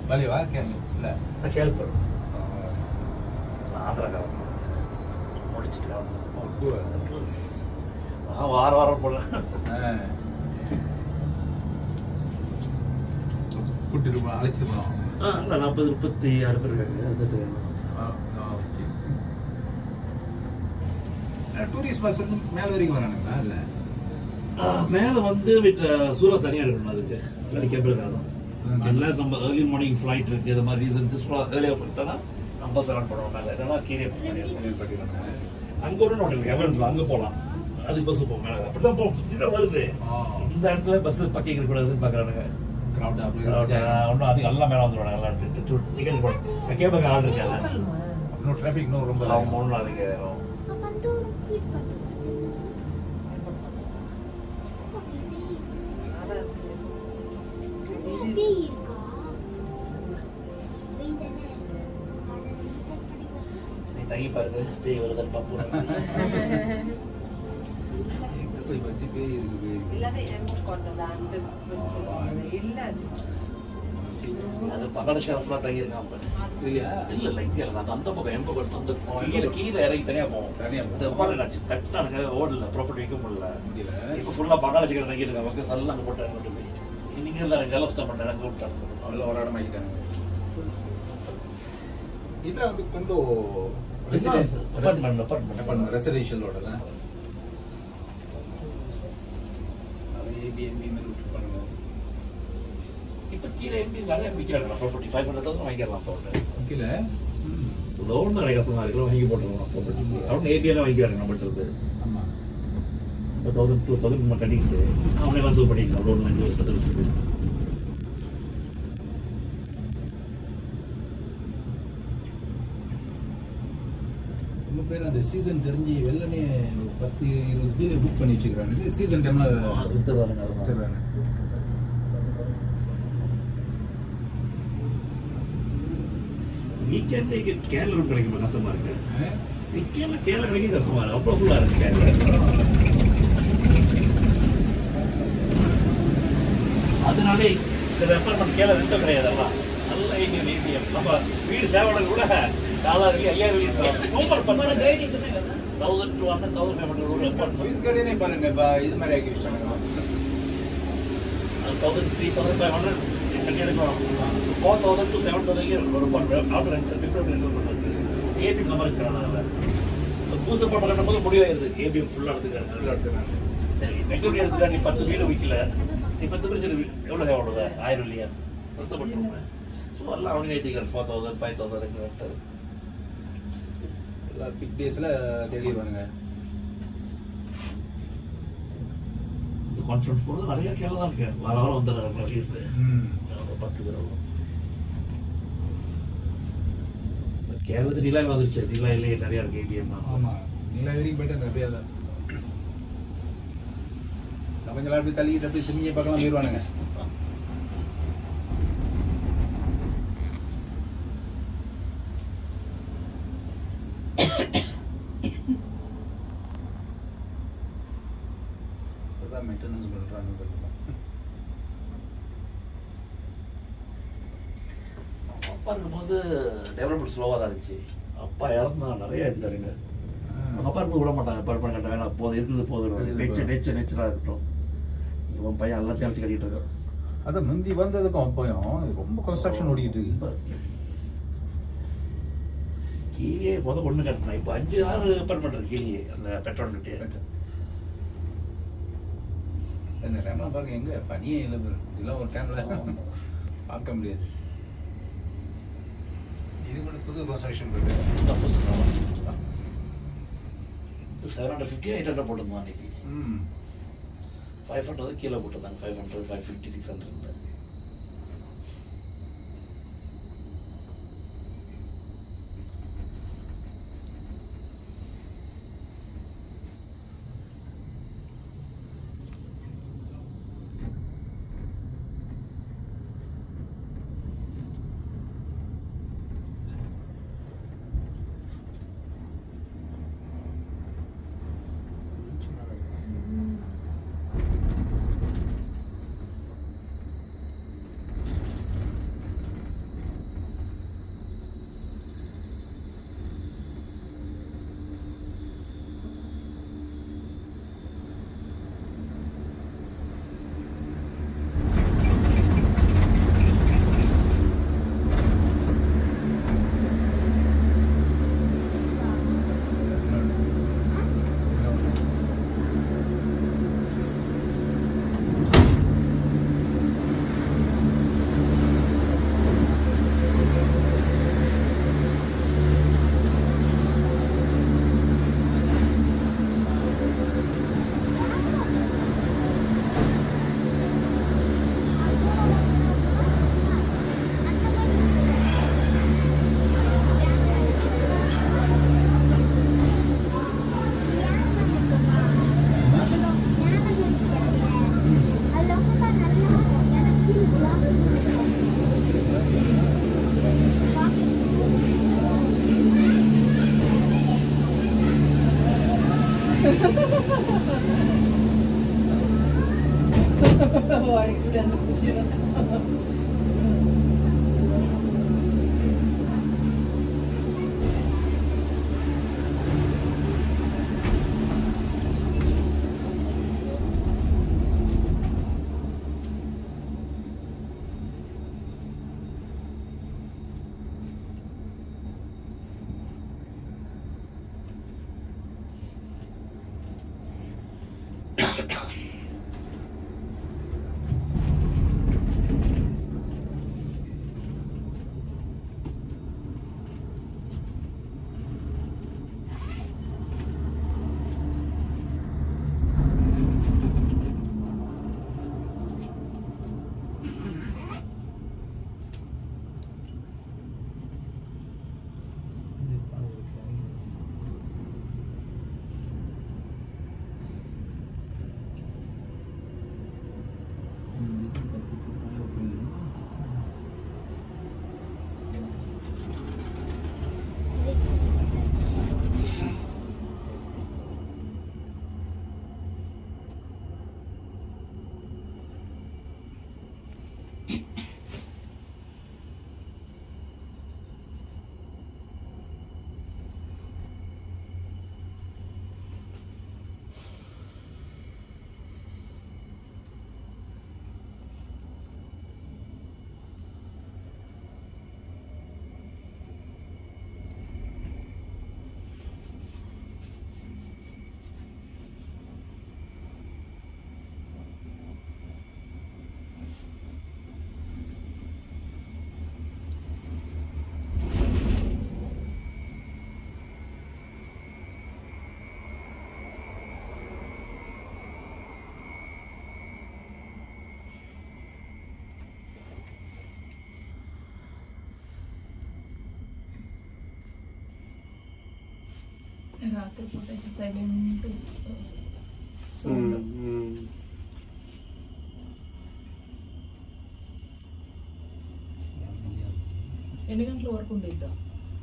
வலிவா கேள்வி இல்லை கேள்விப்படும் ஆந்திராக்காரன் முடிச்சுட்டு வாரம் போல கூட்டிட்டு அழைச்சிட்டு போனோம். இல்லை 40-36 பேர் இருக்காங்க. டூரிஸ்ட் பஸ் வந்து மேலே வரைக்கும் வரானுங்களா? இல்லை மேலே வந்து சூரத் தனியாக இருக்கணும். அதுக்கு இல்லாட்டி கேபிள் காரணம் இல்லை. நம்ம ஏர்லி மார்னிங் ஃப்ளைட் இருக்குது. இது மாதிரி ரீசன் ஏர்லியாக ஃப்ளைட்டானா நம்ம செலக்ட் பண்ணுவோம். மேலே இல்லைனா கீழே அங்கே ஒரு ஹோட்டல் கேபிள் அங்கே போகலாம். அதுக்கு பஸ் போகும் மேலே. அப்படிதான் போகும் வருது. இந்த இடத்துல பஸ் பக்கம் இருக்கக்கூடாதுன்னு பார்க்குறானுங்க. ஒன்றும் அதுக்கு எல்லாம் மேலே வந்துடுவாங்க. எல்லாம் எடுத்துட்டு டிக்கெட் போட கேபிள் ஆள் இருக்காது. இன்னும் டிராஃபிக் இன்னும் ரொம்ப ஒன்றும் அதுக்கு தங்கி பாருங்க. பேய் வருதுன்னு பார்ப்போம். போய் பத்தி பேய் இருக்கு. அது பகடஷாஃப்ல தங்கி இருக்கான். இல்லையா? இல்ல இங்க அந்த பக்கம் எம்பகம் அந்த கீழே இறங்கி தனியா போவோம். அது மாதிரி தட்டானுங்க ஓடல. ப்ராப்பர்ட்டி வைக்க முடியல. இப்ப ஃபுல்லா பகடஷிக்கிற தங்கிட்டு இருக்காங்க. சல்லாம் அங்க போட்டாங்க. நீங்க எல்லாரும் கலஃப்தா பண்ணாங்க. அங்க விட்டாங்க. அவ்வளோ ஒரு இடம் ஆகிட்டாங்க. இதுல வந்து கொஞ்சம் ரெசிடென்ஷியல் ஓடல. இப்ப கீழே எம்பி நிறைய விற்கிறாங்க. ப்ராப்பர்ட்டி 500,000 வாங்கிக்கலாம். கீழே லோன் நிறைய கஷ்டமா இருக்கு. வாங்கி போட்டுருவோம். ப்ராப்பர்ட்டி அவங்க ஏபிஎல்லாம் வாங்கிக்கிறாங்க. நம்ம இருக்கிறது ஆமா 1000-2000 கட்டிக்கிட்டு அவனே எல்லாம் சூப் பண்ணிக்கலாம். லோன் 5 வருஷத்துக்கு. ரொம்ப பேர் அந்த சீசன் தெரிஞ்சு வெள்ளனே 10-20 பேர் புக் பண்ணி வச்சுக்கிறாங்க. சீசன் டைம்ல வித்துறாங்க. வீக்கெண்ட் கேரளா ரூம் கிடைக்கும். கஷ்டமா இருக்கு. வீக்கெண்ட்ல கேரளா கிடைக்கும் கஷ்டமா இருக்கு. அவ்வளோ ஃபுல்லா இருக்கு கேரளா. அதனாலே சில அப்பார்ட்மெண்ட் கேரளா ரெண்டும் கிடையாதுல்லாம். நல்ல ஏடிஎம் நம்ம வீடு சேவனை கூட $5000 $5000 பண்ணுவாங்க. 1200 ஸ்விஸ் கார்டனே பாருங்க. இது மாதிரி ஆக்கி வச்சிட்டாங்க. 3,500 கட்டி எடுக்கலாம். 4,000 to 7,000 ஒரு ஆஃப்டர் ஏபிஎம் நம்பர் வச்சுக்கிறாங்க. புதுசு படம் கட்டும்போது முடிவாயிருது. ஏபிஎம் ஃபுல்லாக எடுத்துக்கிறாங்க. மெச்சூரிட்டி எடுத்துக்கா. நீ 10 வீடு விற்கல. நீ 10 பிரிச்சு எவ்வளோ தேவைப்படுது? 1000 இல்லையா? கஷ்டப்பட்டுருவேன். ஸோ எல்லாம் அவனுக்கு ஏற்றிக்கிறாங்க. 4,000 5,000 எல்லா பிக் டேஸ்ல தேடிடுவானுங்க. கான்ஃபரன்ஸ் போகிறது நிறைய கேள்வி தான் இருக்கு. வாரம் வந்துடுறாங்க. இருக்கு 10 பேர் கேரளத்து நிலா வந்துருச்சு. நிலா இல்லையே நிறைய இருக்கு. ஏடிஎம் ஆமா நிலா வரைக்கும் போயிட்டு நிறைய தான். கொஞ்சம் அப்படி தள்ளிக்கிட்டு அப்படி சிமியை பார்க்கலாம் போயிடுவானுங்க. மெயின்டெனன்ஸ் பண்றாங்க. அப்பா இருக்கும்போது டெவலப்மெண்ட் ஸ்லோவாக தான் இருந்துச்சு. அப்பா இறந்தா நிறைய எடுத்துட்டாருங்க. அவங்க அப்பா இருந்து விட மாட்டாங்க. படம் கட்ட வேணாம் போதும் இருக்குது போதும். நேச்சராக இருக்கட்டும். இவன் பையன் எல்லாத்தையும் அழைச்சி கட்டிட்டு இருக்கான். அதான் முந்தி வந்ததுக்கும் அப்பயும் ரொம்ப கன்ஸ்ட்ரக்ஷன் ஓடிக்கிட்டு இருக்கு. கீழே ஒன்று கட்டினா இப்போ 5-6 அப்பார்ட்மெண்ட் இருக்கு கீழே அந்த பெட்ரோல் கிட்டே. டைம்லாம் பாருங்க எங்க பனியே இல்லை. இதெல்லாம் ஒரு டைம்ல பார்க்க முடியாது. இது கூட புது கன்ஸ்ட்ரக்ஷன் இருக்கு. 750 800 போட்டிருந்தோம் அன்னைக்கு. 500 கீழே போட்டிருந்தாங்க. 500 550 600. వాడికి కూడా ఎంత ఖుషి రాత్రిపూట సైలెంట్ సౌండ్. ఎన్ని గంటల వరకు ఉండిద్దా?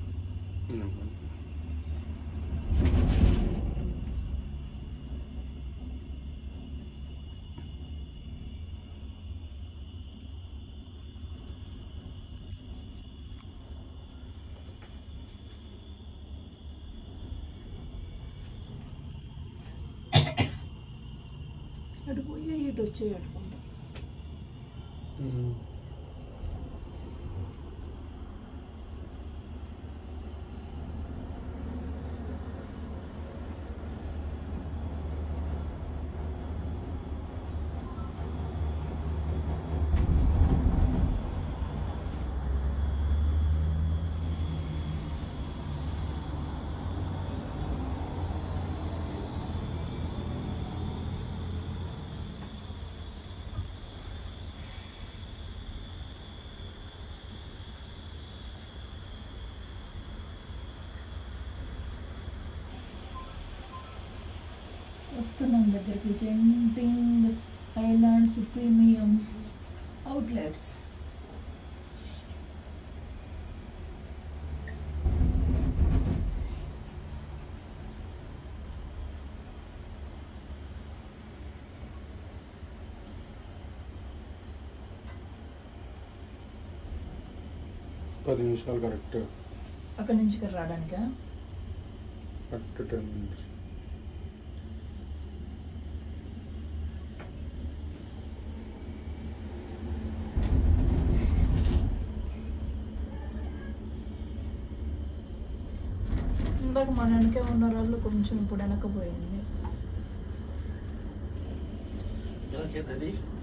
అటు పోయి ఇటు వచ్చేయి అటుకుంటా. వస్తున్నాం దగ్గరికి. Jumping islands premium outlets. పది నిమిషాలు కరెక్ట్ అక్కడి నుంచి ఇక్కడ రావడానికా? Correct 10 minutes. ఇందాక మన వెనకే ఉన్న వాళ్ళు కొంచెం ఇప్పుడు వెనకపోయింది. Get ready.